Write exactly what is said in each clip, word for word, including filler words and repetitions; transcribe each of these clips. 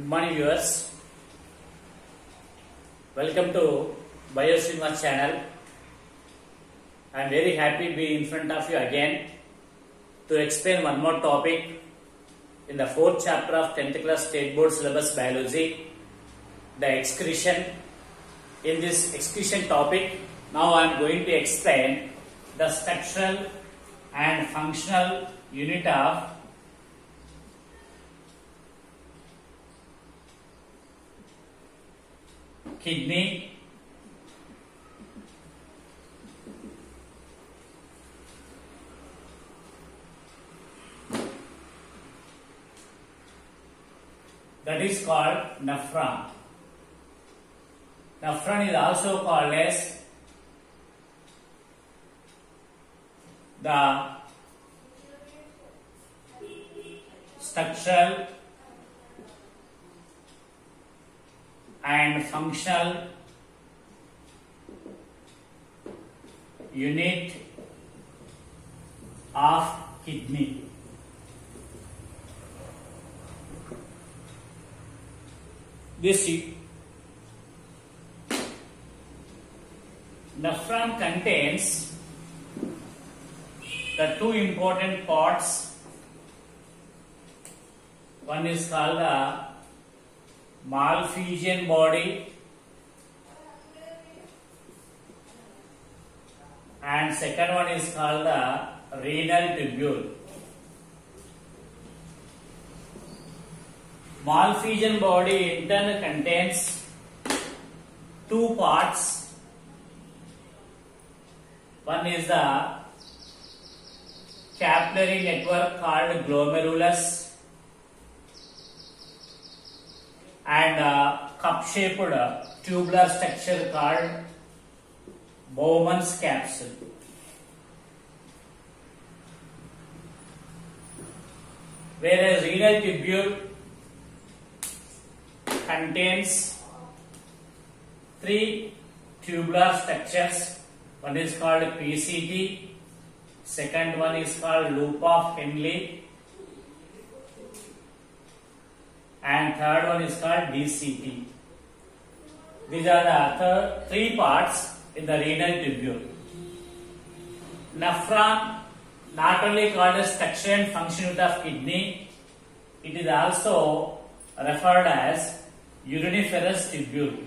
Good morning viewers. Welcome to Bioscience channel. I am very happy to be in front of you again to explain one more topic in the fourth chapter of tenth class state board syllabus biology, the excretion. In this excretion topic, now I am going to explain the structural and functional unit of kidney, that is called nephron. Nephron is also called as the structural and functional unit of kidney. This nephron contains the two important parts. One is called the Malpighian body and second one is called the renal tubule. Malpighian body in turn contains two parts. One is the capillary network called glomerulus and a cup-shaped tubular structure called Bowman's capsule. Whereas renal tubule contains three tubular structures. One is called P C T, second one is called loop of Henle, and third one is called D C T. These are the third, three parts in the renal tubule. Nephron, not only called as structure and function unit of kidney, it is also referred as uriniferous tubule.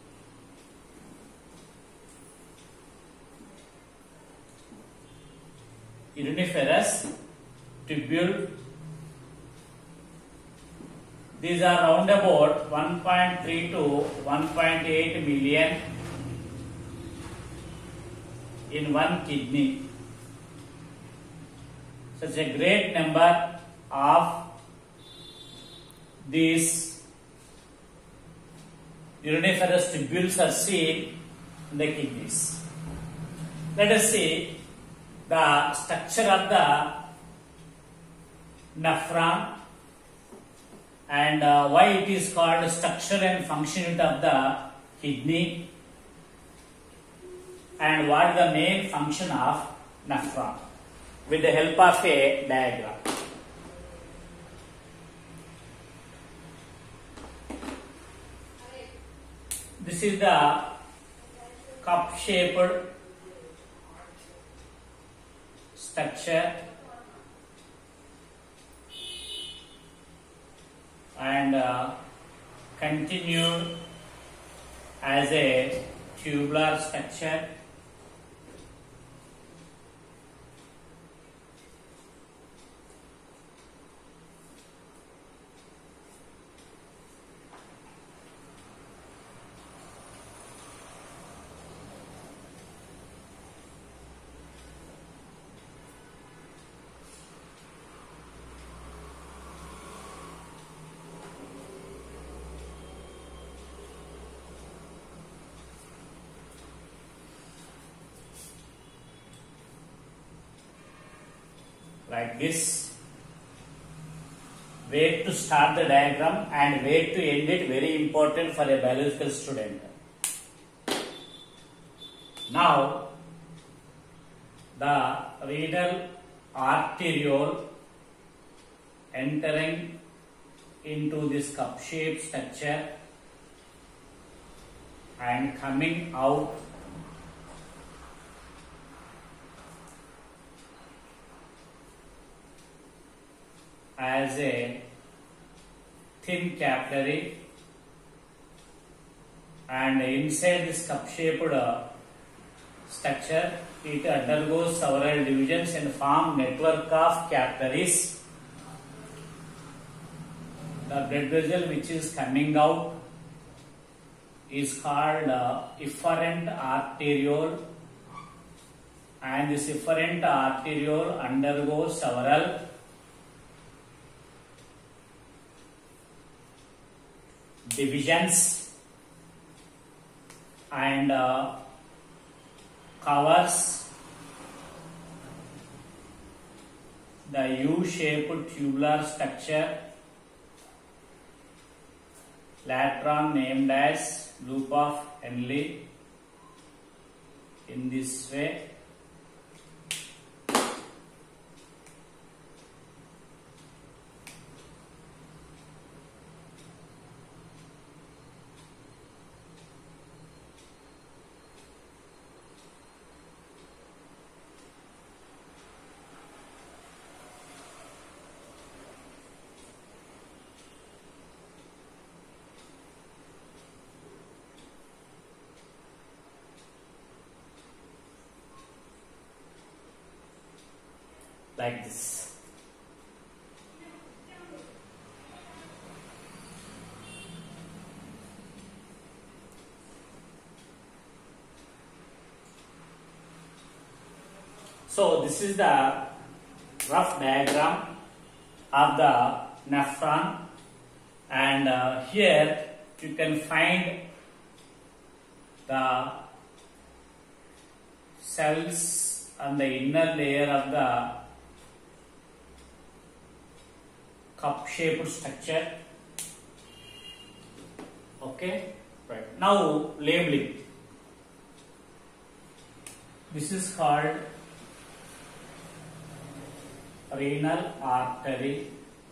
Uriniferous tubule. These are round about one point three to one point eight million in one kidney. Such a great number of these uriniferous tubules are seen in the kidneys. Let us see the structure of the nephron and uh, why it is called structure and function unit of the kidney and what is the main function of nephron with the help of a diagram. This is the cup-shaped structure and uh, continued as a tubular structure. Like this. Where to start the diagram and where to end it, very important for a biological student. Now, the renal arteriole entering into this cup shaped structure and coming out as a thin capillary, and inside this cup shaped structure it undergoes several divisions and form network of capillaries. The blood vessel which is coming out is called uh, efferent arteriole, and this efferent arteriole undergoes several divisions and uh, covers the U-shaped tubular structure later on named as loop of Henle. In this way, like this. So this is the rough diagram of the nephron, and uh, here you can find the cells on the inner layer of the cup shaped structure. Okay, right. Now labeling. This is called renal artery,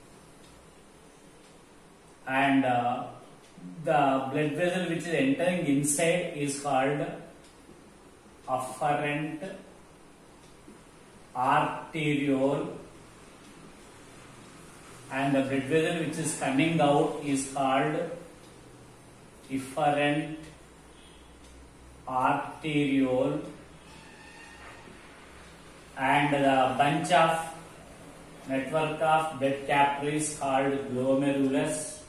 and uh, the blood vessel which is entering inside is called afferent arteriole, and the blood vessel which is coming out is called efferent arteriole, and the bunch of network of blood capillaries called glomerulus,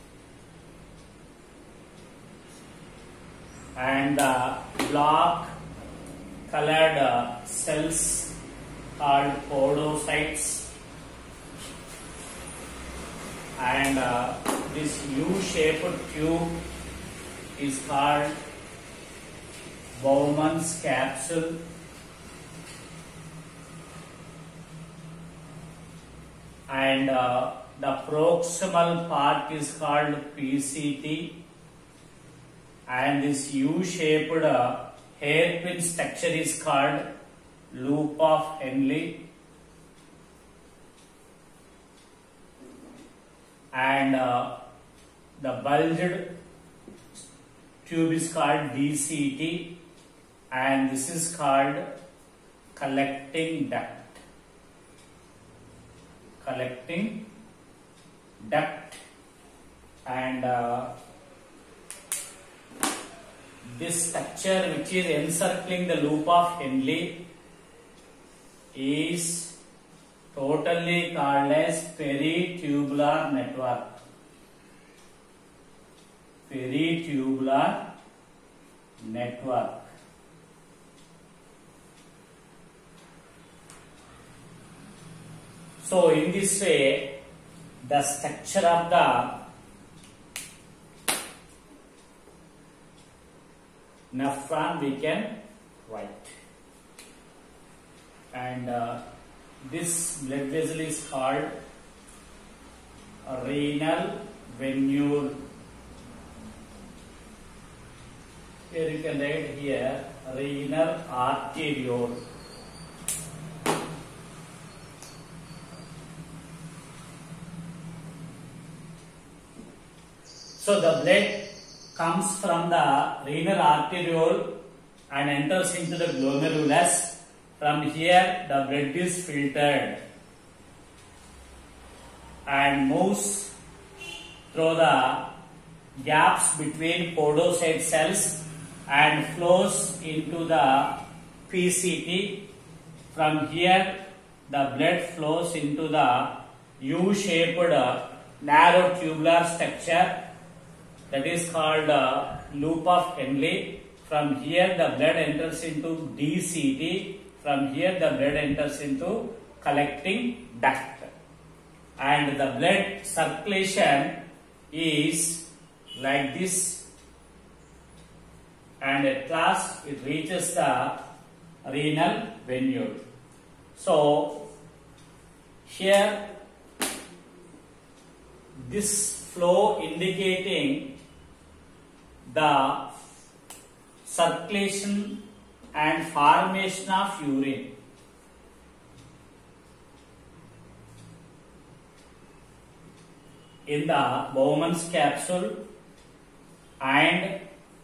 and the black colored uh, cells called podocytes, and uh, this U-shaped tube is called Bowman's capsule, and uh, the proximal part is called P C T, and this U-shaped uh, hairpin structure is called loop of Henle, and uh, the bulged tube is called D C T, and this is called collecting duct. Collecting duct, and uh, this structure which is encircling the loop of Henle is totally called as peritubular network. Peritubular network. So in this way, the structure of the nephron we can write, and uh, this blood vessel is called renal venule. Here you can write here renal arteriole. So the blood comes from the renal arteriole and enters into the glomerulus. From here the blood is filtered and moves through the gaps between podocyte cells and flows into the P C T. From here the blood flows into the U-shaped narrow tubular structure that is called uh, loop of Henle. From here the blood enters into D C T. From here the blood enters into collecting duct. And the blood circulation is like this. And at last it reaches the renal venule. So here this flow indicating the circulation and formation of urine. In the Bowman's capsule and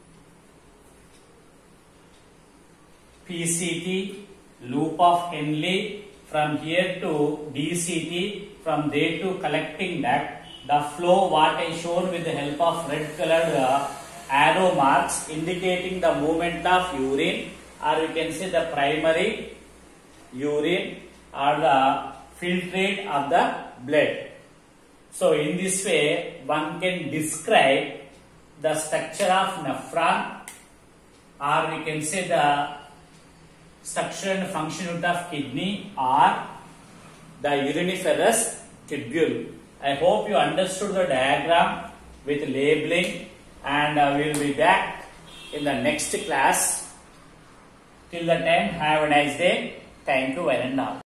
P C T, loop of Henle, from here to D C T, from there to collecting duct. The flow what I shown with the help of red colored uh, arrow marks indicating the movement of urine, or we can say the primary urine or the filtrate of the blood. So in this way one can describe the structure of nephron, or we can say the structure and function unit of kidney or the uriniferous tubule. I hope you understood the diagram with labeling, and uh, we will be back in the next class. Till the time, have a nice day. Thank you, one and all.